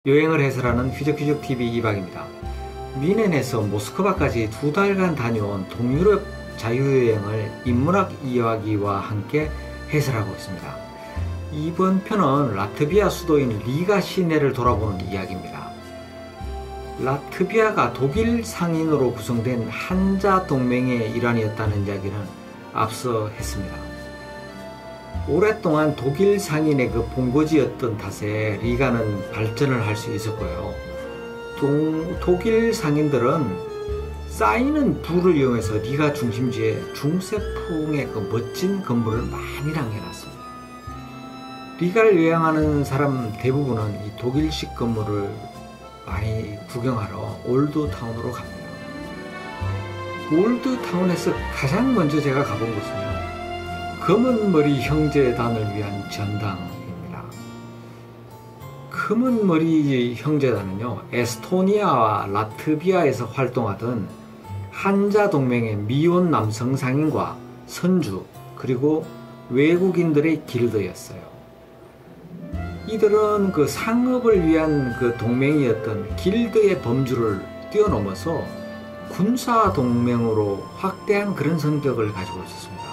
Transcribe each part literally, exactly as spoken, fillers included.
여행을 해설하는 휘적휘적티비 이박입니다. 뮌헨에서 모스크바까지 두 달간 다녀온 동유럽 자유여행을 인문학 이야기와 함께 해설하고 있습니다. 이번 편은 라트비아 수도인 리가 시내를 돌아보는 이야기입니다. 라트비아가 독일 상인으로 구성된 한자 동맹의 일환이었다는 이야기는 앞서 했습니다. 오랫동안 독일 상인의 그 본거지였던 탓에 리가는 발전을 할 수 있었고요. 동, 독일 상인들은 쌓이는 부를 이용해서 리가 중심지에 중세풍의 그 멋진 건물을 많이 남겨놨습니다. 리가를 여행하는 사람 대부분은 이 독일식 건물을 많이 구경하러 올드타운으로 갑니다. 올드타운에서 가장 먼저 제가 가본 곳은요, 검은머리 형제단을 위한 전당입니다. 검은머리 형제단은요, 에스토니아와 라트비아에서 활동하던 한자동맹의 미혼 남성 상인과 선주, 그리고 외국인들의 길드였어요. 이들은 그 상업을 위한 그 동맹이었던 길드의 범주를 뛰어넘어서 군사동맹으로 확대한 그런 성격을 가지고 있었습니다.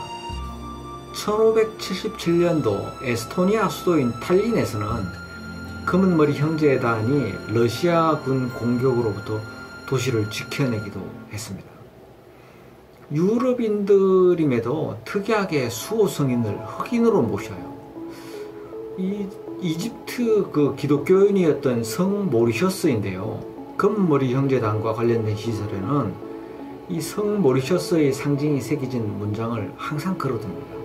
천오백칠십칠 년도 에스토니아 수도인 탈린에서는 검은머리 형제단이 러시아군 공격으로부터 도시를 지켜내기도 했습니다. 유럽인들임에도 특이하게 수호성인을 흑인으로 모셔요. 이 이집트 그 기독교인이었던 성 모리셔스인데요, 검은머리 형제단과 관련된 시설에는 이 성 모리셔스의 상징이 새겨진 문장을 항상 걸어둡니다.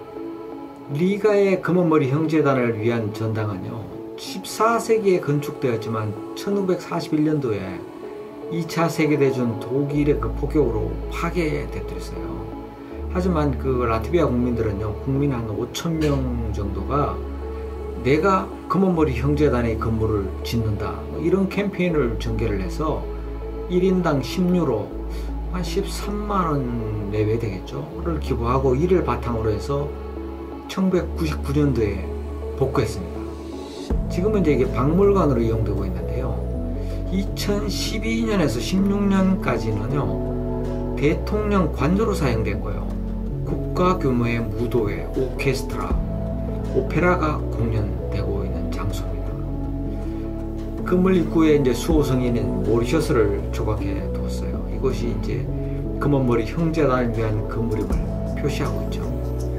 리가의 검은머리 형제단을 위한 전당은요, 십사 세기에 건축되었지만 천구백사십일 년도에 이 차 세계대전 독일의 그 폭격으로 파괴됐어요. 하지만 그 라트비아 국민들은요, 국민 한 오천 명 정도가 내가 검은머리 형제단의 건물을 짓는다, 이런 캠페인을 전개를 해서 일 인당 십 유로, 한 십삼만 원 내외 되겠죠,를 기부하고 이를 바탕으로 해서 천구백구십구 년도에 복구했습니다. 지금은 이제 이게 박물관으로 이용되고 있는데요, 이천십이 년에서 십육 년까지는요 대통령 관저로 사용됐고요, 국가 규모의 무도회, 오케스트라, 오페라가 공연되고 있는 장소입니다. 건물 입구에 이제 수호성인인 모리셔스를 조각해 두었어요. 이것이 이제 검은머리 형제단을 위한 건물임을 표시하고 있죠.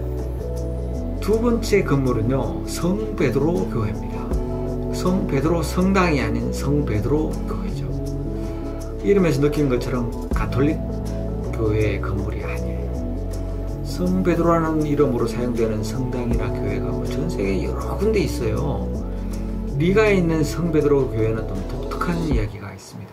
두 번째 건물은요, 성 베드로 교회입니다. 성 베드로 성당이 아닌 성 베드로 교회죠. 이름에서 느낀 것처럼 가톨릭 교회의 건물이 아니에요. 성 베드로라는 이름으로 사용되는 성당이나 교회가 뭐 전 세계에 여러 군데 있어요. 리가에 있는 성 베드로 교회는 좀 독특한 이야기가 있습니다.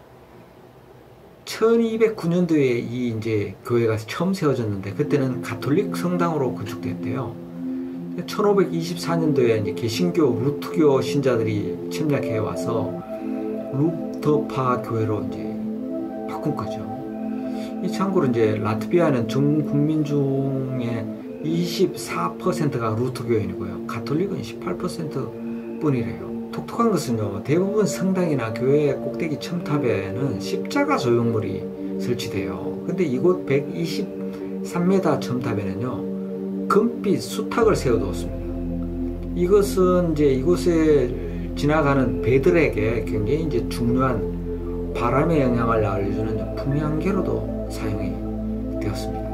천이백구 년도에 이 이제 교회가 처음 세워졌는데, 그때는 가톨릭 성당으로 건축됐대요. 천오백이십사 년도에 이제 개신교 루트교 신자들이 침략해 와서 루터파 교회로 이제 바꾼 거죠. 이 참고로 이제 라트비아는 전 국민 중에 이십사 퍼센트가 루터교인이고요, 가톨릭은 십팔 퍼센트 뿐이래요. 독특한 것은요, 대부분 성당이나 교회의 꼭대기 첨탑에는 십자가 조형물이 설치돼요. 근데 이곳 백이십삼 미터 첨탑에는요 금빛 수탉을 세워두었습니다. 이것은 이제 이곳에 지나가는 배들에게 굉장히 이제 중요한 바람의 영향을 알려주는 풍향계로도 사용이 되었습니다.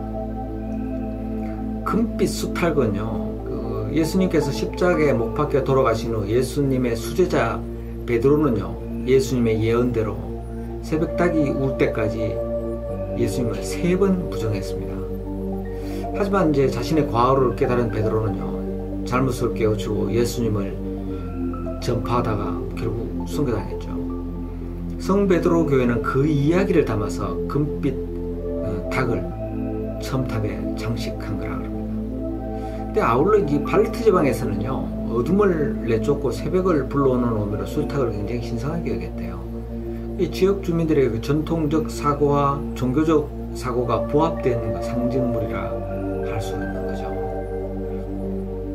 금빛 수탉은요, 그 예수님께서 십자가에 못 박혀 돌아가신 후 예수님의 수제자 베드로는요, 예수님의 예언대로 새벽닭이 울 때까지 예수님을 세 번 부정했습니다. 하지만 이제 자신의 과오를 깨달은 베드로는요, 잘못을 깨우치고 예수님을 전파하다가 결국 순교당했죠. 성 베드로 교회는 그 이야기를 담아서 금빛 닭을 첨탑에 장식한 거라 그럽니다. 근데 아울러 이 발트 지방에서는요, 어둠을 내쫓고 새벽을 불러오는 의미로 수탉을 굉장히 신성하게 여겼대요. 이 지역 주민들의 그 전통적 사고와 종교적 사고가 부합된 상징물이라 할 수 있는 거죠.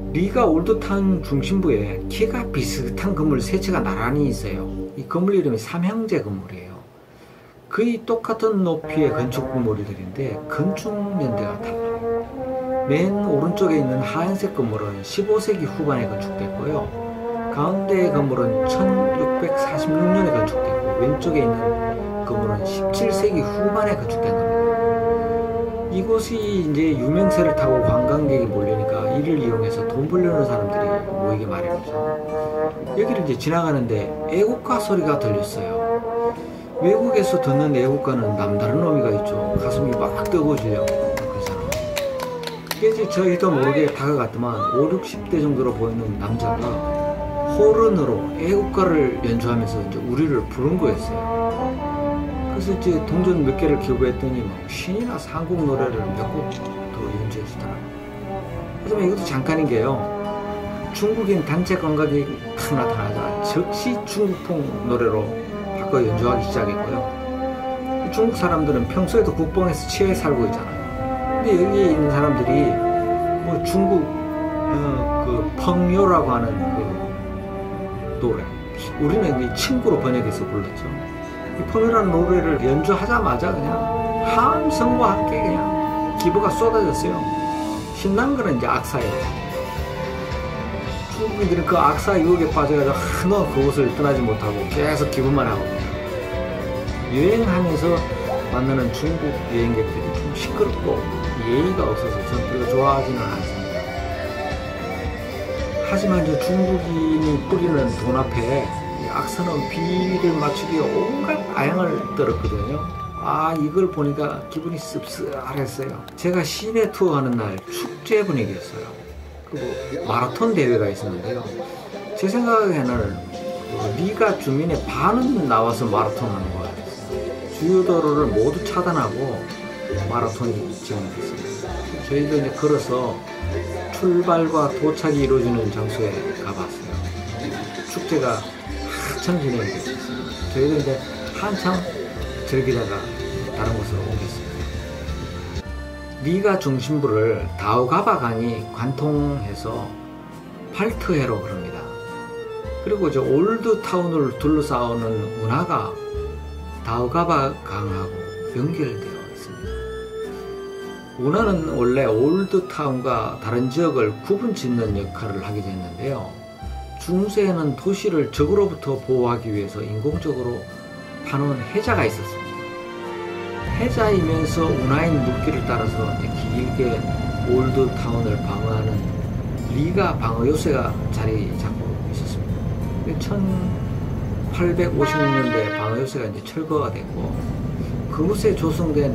리가 올드타운 중심부에 키가 비슷한 건물 세 채가 나란히 있어요. 이 건물 이름이 삼형제 건물이에요. 거의 똑같은 높이의 건축 건물들인데 건축 연대가 달라요. 맨 오른쪽에 있는 하얀색 건물은 십오 세기 후반에 건축됐고요. 가운데의 건물은 천육백사십육 년에 건축됐고, 왼쪽에 있는 건물은 십칠 세기 후반에 건축된 겁니다. 이곳이 이제 유명세를 타고 관광객이 몰리니까 이를 이용해서 돈 벌려는 사람들이 모이게 마련이죠. 여기를 이제 지나가는데 애국가 소리가 들렸어요. 외국에서 듣는 애국가는 남다른 의미가 있죠. 가슴이 막 뜨거워지려고 그러잖아요. 이게 이제 저희도 모르게 다가갔더만 오십, 육십 대 정도로 보이는 남자가 호른으로 애국가를 연주하면서 이제 우리를 부른 거였어요. 그래서 이제 동전 몇 개를 기부했더니 막 신이나 한국 노래를 몇 곡 더 연주해주더라고요. 하지만 이것도 잠깐인 게요. 중국인 단체 관광객이 탁 나타나자 즉시 중국풍 노래로 바꿔 연주하기 시작했고요. 중국 사람들은 평소에도 국뽕에서 취해 살고 있잖아요. 근데 여기에 있는 사람들이 뭐 중국 어, 그 펑요라고 하는 그 노래, 우리는 이 친구로 번역해서 불렀죠. 이 펑요라는 노래를 연주하자마자 그냥 함성과 함께 그냥 기부가 쏟아졌어요. 신난 거는 이제 악사예요. 중국인들은 그 악사 유혹에 빠져가지고 한동안 그곳을 떠나지 못하고 계속 기부만 하고, 여행하면서 만나는 중국 여행객들이 좀 시끄럽고 예의가 없어서 저는 별로 좋아하지는 않습니다. 하지만 저 중국인이 뿌리는 돈 앞에 악사는 비를 맞추기 온갖 아양을 떨었거든요. 아, 이걸 보니까 기분이 씁쓸했어요. 제가 시내 투어하는 날 축제 분위기였어요. 그 뭐 마라톤 대회가 있었는데요. 제 생각에는 리가 주민의 반은 나와서 마라톤 하는 거예요. 주요 도로를 모두 차단하고 마라톤이 진행됐습니다. 저희도 이제 걸어서 출발과 도착이 이루어지는 장소에 가봤어요. 축제가 한참 진행됐습니다. 저희도 이제 한참 즐기다가 다른 곳으로 옮겼습니다. 리가 중심부를 다오가바 강이 관통해서 팔트해로 흐릅니다. 그리고 저 올드타운을 둘러싸는 운하가 다오가바 강하고 연결되어 있습니다. 운하는 원래 올드타운과 다른 지역을 구분 짓는 역할을 하게 됐는데요. 중세에는 도시를 적으로부터 보호하기 위해서 인공적으로 파놓은 해자가 있었습니다. 해자이면서 운하인 물길을 따라서 길게 올드타운을 방어하는 리가 방어 요새가 자리 잡고 있었습니다. 천팔백오십육 년대 방어 요새가 이제 철거가 됐고, 그곳에 조성된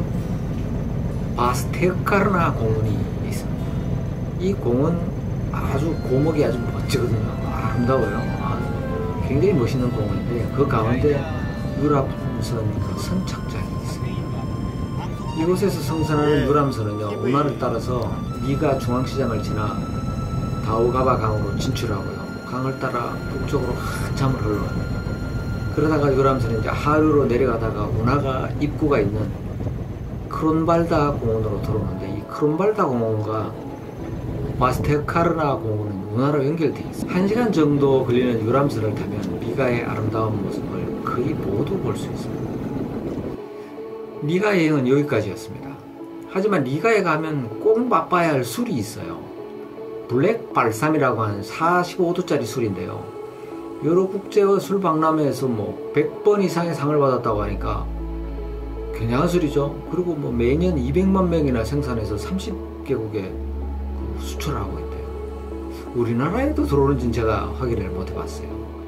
바스테카르나 공원이 있습니다. 이 공원 아주 고목이 아주 멋지거든요. 아름다워요. 아, 굉장히 멋있는 공원인데 그 가운데 유람선 그 선착장이 있습니다. 이곳에서 성선하는 유람선은요, 운하를 따라서 리가 중앙시장을 지나 다오가바 강으로 진출하고요, 강을 따라 북쪽으로 한참을 흘러갑니다. 그러다가 유람선이 이제 하류로 내려가다가 운하가 입구가 있는 크론발다 공원으로 들어오는데, 이 크론발다 공원과 바스테카르나 공원은 운하로 연결되어 있습니다. 한 시간 정도 걸리는 유람선을 타면 리가의 아름다운 모습을 거의 모두 볼 수 있습니다. 리가 여행은 여기까지였습니다. 하지만 리가에 가면 꼭 맛봐야 할 술이 있어요. 블랙 발삼이라고 하는 사십오 도짜리 술인데요. 여러 국제 술 박람회에서 뭐 백 번 이상의 상을 받았다고 하니까 굉장한 술이죠. 그리고 뭐 매년 이백만 명이나 생산해서 삼십 개국에 수출을 하고 있대요. 우리나라에도 들어오는지는 제가 확인을 못 해봤어요.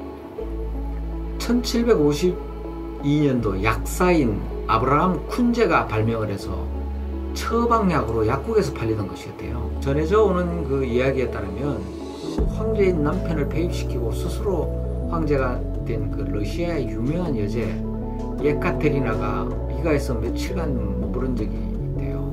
천칠백오십이 년도 약사인 아브라함 쿤제가 발명을 해서 처방약으로 약국에서 팔리던 것이었대요. 전해져 오는 그 이야기에 따르면 그 황제인 남편을 배입시키고 스스로 황제가 된 그 러시아의 유명한 여제 예카테리나가 리가에서 며칠간 머무른 적이 있대요.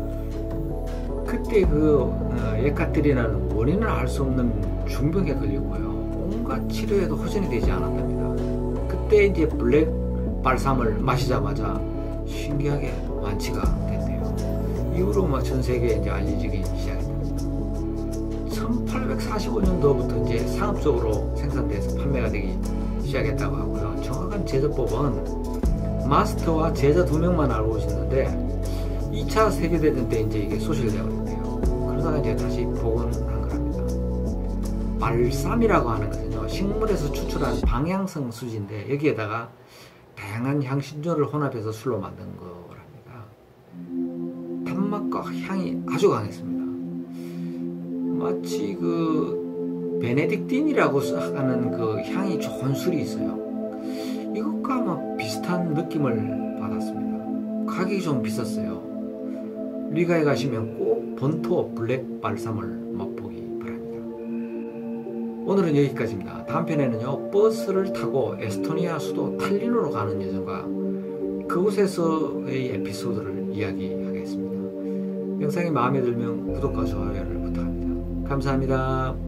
그때 그 예카테리나는 원인을 알 수 없는 중병에 걸렸고요, 온갖 치료에도 호전이 되지 않았답니다. 그때 이제 블랙 발삼을 마시자마자 신기하게 완치가 됐대요. 이후로 뭐 전 세계에 이제 알려지기 시작했답니다. 천팔백사십오 년도부터 이제 상업적으로 생산돼서 판매가 되기 시작했다고 하고요. 정확한 제조법은 마스터와 제자 두 명만 알고 계셨는데 이 차 세계대전 때 이제 이게 소실되어 있대요. 그러다가 이제 다시 복원한 거랍니다. 발삼이라고 하는 것은요, 식물에서 추출한 방향성 수지인데 여기에다가 다양한 향신료를 혼합해서 술로 만든 거랍니다. 단맛과 향이 아주 강했습니다. 마치 그 베네딕틴이라고 하는 그 향이 좋은 술이 있어요. 이것과 아마 비슷한 느낌을 받았습니다. 가격이 좀 비쌌어요. 리가에 가시면 꼭 본토 블랙 발삼을 맛보기 바랍니다. 오늘은 여기까지입니다. 다음 편에는요, 버스를 타고 에스토니아 수도 탈린으로 가는 여정과 그곳에서의 에피소드를 이야기하겠습니다. 영상이 마음에 들면 구독과 좋아요를 부탁합니다. 감사합니다.